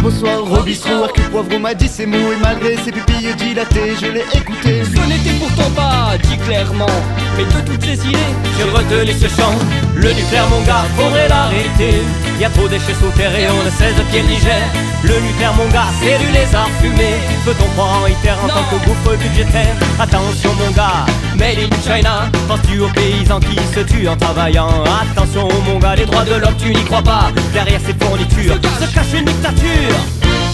au soir au bistrot. Hercule Poivron m'a dit c'est mou et malgré ses pupilles dilatées, je l'ai écouté. Ce n'était pourtant pas dit clairement, mais de toutes les idées, j'ai retenu ce chant. Le nucléaire mon gars, faudrait l'arrêter. Y a trop déchets sous terre et on ne sait de qui le Niger. Le nucléaire mon gars, c'est du lézard fumé. Peut-on croire en ITER en tant que gouffre budgétaire? Attention mon gars, made in China. Penses-tu aux paysans qui se tuent en travaillant? Attention mon gars, les droits de l'homme tu n'y crois pas. Derrière ces fournitures se cache une dictature.